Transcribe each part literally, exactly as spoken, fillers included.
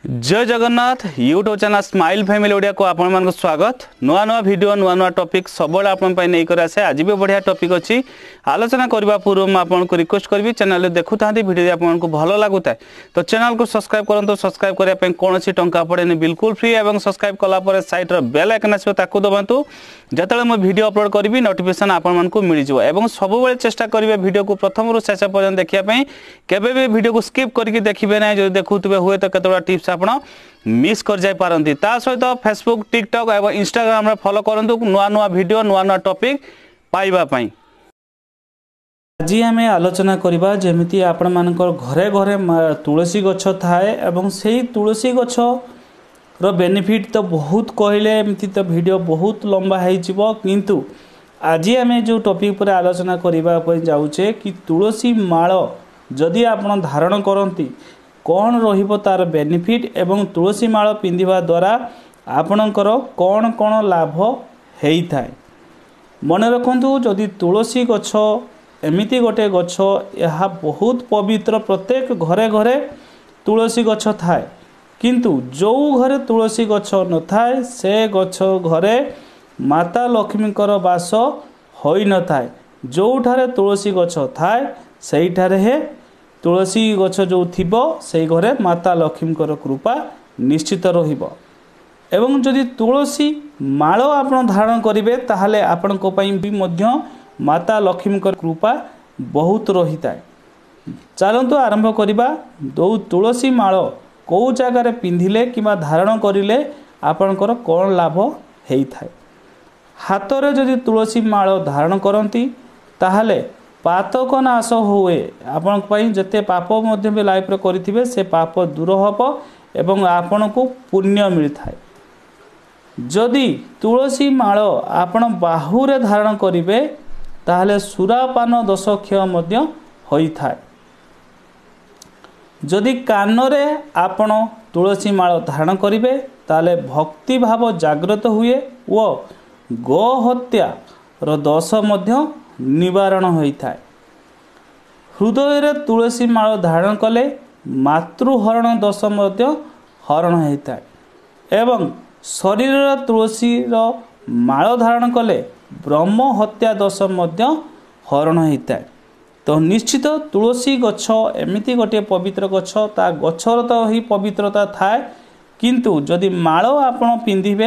जय Jagannath YouTube channel smile family Odia को आपण मान स्वागत। नुआ नुआ वीडियो नुआ नुआ टॉपिक सब आपण पई नै कर आसे। आज भी बढ़िया टॉपिक अछि आलोचना करबा पूर्व मैं आपन को रिक्वेस्ट करबी चैनल देखु थांती वीडियो आपन को भलो लागुता है तो चैनल को सब्सक्राइब करंतु। सब्सक्राइब करिया पई कोनोसी टंका पड़ेनी, बिल्कुल फ्री। एवं सब्सक्राइब कला पर साइड रो बेल आइकन आसो ताकू दबांतु। जतले मैं वीडियो अपलोड करबी नोटिफिकेशन आपन मान को मिल जिवो। एवं सब बेले चेष्टा करिवे वीडियो को प्रथम रु शेष पर्यंत देखिया पई। केबे भी वीडियो को स्किप करके देखिबे नै। जो देखुतबे हुए तो केतोडा टिप्स आपण मिस कर जाय पारंती। ता सहित फेसबुक टिकटॉक एवं इंस्टाग्राम रे फॉलो करंतु नुआ नुआ वीडियो नुआ नुआ टॉपिक पाइबा पई। आज आम आलोचना करबा जेमिति आपण मानकर घरे घरे तुलसी गछ थाए एवं सेही तुलसी गछ रो बेनिफिट तो बहुत कहले एमिति तो वीडियो बहुत लंबा है जिवो। किंतु आज आम जो टॉपिक पर आलोचना करबा पई जाउचे कि तुलसी माळ जदि आपण धारण करंती कौन रहिबो तार बेनिफिट एवं तुलसी माळ पिंधिबा द्वारा आपणकर कौन कौन लाभ हेई थाए। मन रखंतु जदि तुलसी गछ एमिति गोटे गछ यह बहुत पवित्र, प्रत्येक घरे घरे तुलसी गछ थाए। किंतु जो घरे तुलसी गछ न थाए से गछ घरे माता लक्ष्मीकर वास होई न थाए। जोठारे तुलसी गछ थाए सेठारे हे तुलसी गछ जो थिबो से घरे माता लक्ष्मीकर कृपा निश्चित रहिबो। एवं जदि तुलसी माळ आपण धारण करिवे ताहाले आपण को पई भी मध्य माता लक्ष्मीकर कृपा बहुत रहिताय। चलंतु आरंभ करिबा। दो तुलसी माळ को जगार पिंधिले किबा धारण करिले आपणकर कोन लाभ हेई थाए। हाथ रे जदि तुलसी माळ धारण करंती ताहाले पातक नाश हुए। आपण पई जते पाप मध्य भी लाइफ रे करिथिबे से पाप दूर हबो एवं आपण को पुण्य मिलथाय। जदि तुलसी माळ आपण बाहु रे धारण करिवे ताहाले सुरापान दोष क्षय मध्य होई थाय। जदि कान रे आपण तुलसी माळ धारण करिवे ताहाले भक्ति भाव जागृत हुए व गो हत्या रो दोष मध्य निवारण होई थाए। हृदय रे तुलसी माळ धारण कले मातृहरण दोष मध्य हरण होई थाए। एवं शरीर रे तुलसी रो माळ धारण कले ब्रह्म हत्या दोष मध्य हरण होई थाए। तो निश्चित तुलसी गछ एमिति गोटे पवित्र गछ, ता गछर तो ही पवित्रता थाए। किंतु जदि माळ आपण पिंधिबे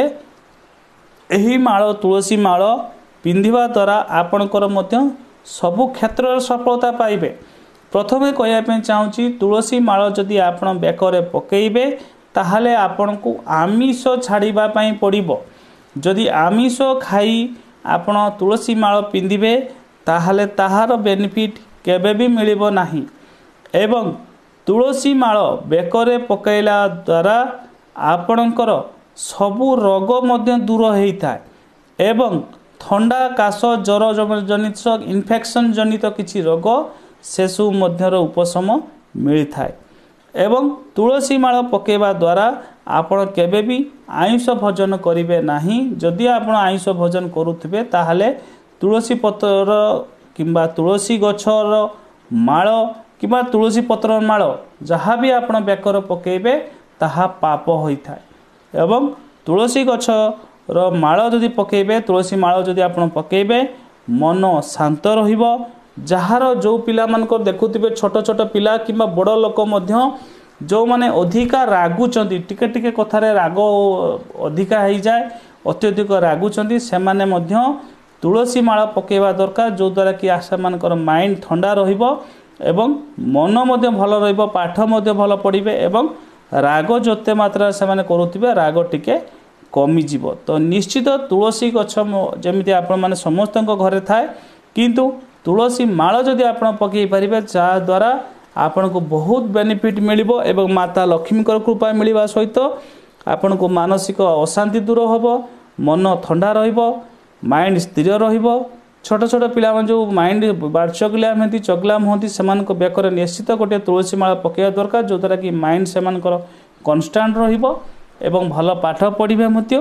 एही माळ तुलसी माळ पिंधिबा द्वारा आपणकर मध्य सबु क्षेत्र सफलता पाइबे। प्रथमे कहया पे चाहूची तुलसी माळ जदि आपण बेकरे पकेइबे ताहाले आपणको आमिष छाड़िबा पई पड़िबो। जदि आमिष खाई आपण तुलसी माळ पिंधिबे ताहाले ताहार बेनिफिट केबे भी मिलिबो नाही। एवं तुलसी माळ बेकरे पकेइला द्वारा आपणकर सबु रोग मध्य दूर हेई थाए। एवं थंडा काश जर जनित इन्फेक्शन जनित किसी रोग सेसु मध्यर उपशम मिलता है। एवं तुलसी माळ पकेवा द्वारा आपण केबे भी आयुष भोजन करिवे नाही। जदि आपण आयुष भोजन करुथिबे ताहाले तुलसी पत्र किंबा तुलसी गछर माळ किंबा तुलसी पत्र माळ जहाँ भी आपण बेकर पकेबे ताहा पाप होई थाए। एवं तुलसी गछ रो माळ जदि पकेबे तुलसी माळ जदि आपण पकेबे मन शांत रहिबो। जहार जो पिला मानकर देखुथिबे छोट छोट पिला किंबा बड़ लोक मध्य जो माने अधिका रागुचंती, टिके टिके कथारे राग अधिका हेई जाए, अत्यधिक रागुचंती, से माने मध्य तुलसी माळ पकेबा दरकार। जो द्वारा कि आशा मानकर माइंड ठंडा रहिबो एवं मन मध्य भलो रहिबो, पाठ मध्य भलो पढिबे एवं राग जते मात्रा से माने करूथिबे राग टिके कमी जीवो। तो निश्चित तुलसी गछ जमिति आपण माने समस्त घरे थाए। किंतु तुलसी माळ जदि आपण पकई परिबे जा द्वारा आपण को बहुत बेनिफिट मिलिबो एवं माता लक्ष्मी कर कृपा मिलिबा सहित आपण को मानसिक अशांति दूर होबो, मन ठंडा रहिबो, माइंड स्थिर रहिबो। छोट छोट पिला मन जो माइंड बाचगला मेंती चगला होंती समान को बेकर निश्चित गोटे तुलसी माळ पकेया दरकार। जो द्वारा कि माइंड समान कर कांस्टेंट रहिबो एवं भल पाठ पढ़िबे मध्य।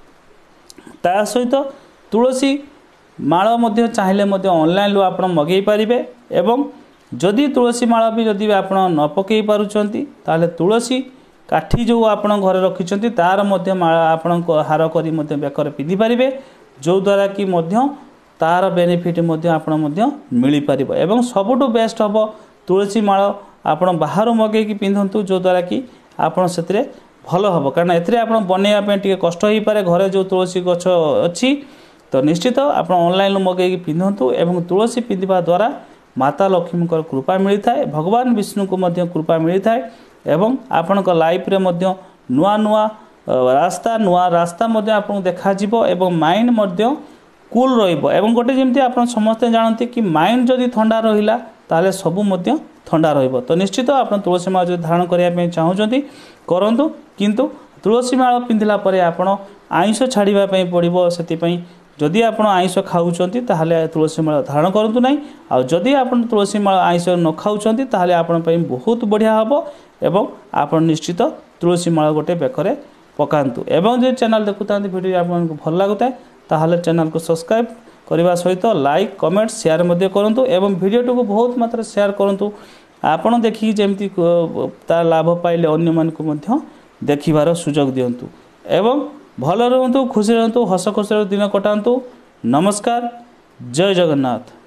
ता सहित तुलसी माळ मध्य चाहिले मध्य ऑनलाइन लो आपण मगेई पारिबे। एवं जदि तुलसी माळ भी जदि आपण न पकेई पारुचंती ताले तुलसी काठी जो आपण घरे रखिछंती तार मध्य आपण हार करी मध्य बेकर पिंधि पारिबे जो द्वारा कि मध्य तार बेनिफिट मध्य आपण मध्य मिली पारिबो एवं सबुठु बेस्ट हबो तुलसी माळ आपण बाहर मगे कि पिंधंतु जो द्वारा कि आपण सेतरे भल हम कारण एथिरे आपण बनैया टिके कष्ट हो पारे घरे जो तुलसी गछ अच्छी तो निश्चित आप ऑनलाइन मगे पिंधतु एवं तुलसी पिंधा द्वारा माता लक्ष्मी कृपा मिलता है भगवान विष्णु को मध्य कृपा मिलता है एवं आपण लाइफ रे मध्य नुआ नुआ रास्ता नुआ रास्ता मध्य आपन देखा जिवो एवं माइंड मध्य कूल रहिबो एवं गोटे जेमती आपण समस्त जानते कि माइंड जदि ठंडा रहिला ताले सबु मध्य ठंडा रहिबो तो निश्चित आपण तुलसी माळ जदि धारण करिया पे चाहुचंती करंतु किंतु तुलसी माळ पिंधिला परे आपण आइंष छाड़िबा पे पड़िबो सेति पई जदि आपण आइंष खाउचंती ताहले तुलसी माळ धारण करंतु नाही आ जदि आपण तुलसी माळ आइंष न खाउचंती ताहले आपण पई बहुत बढ़िया हबो एवं आपण निश्चित तुलसी माळ गोटे बेकरे पकांतु एवं जे चैनल देखुतांती वीडियो आपन भल लागुता ताहले चैनल को सब्सक्राइब करने सहित लाइक कमेंट शेयर मध्य करंतु एवं वीडियो को बहुत मात्रा शेयर करंतु आपण देखि जेमती तार लाभ पाइले अन्य मान को मध्य देखिबार सुजोग दियंतु एवं भल रहंतु खुशी रहंतु हस खुशी दिन कटांतु नमस्कार जय जगन्नाथ।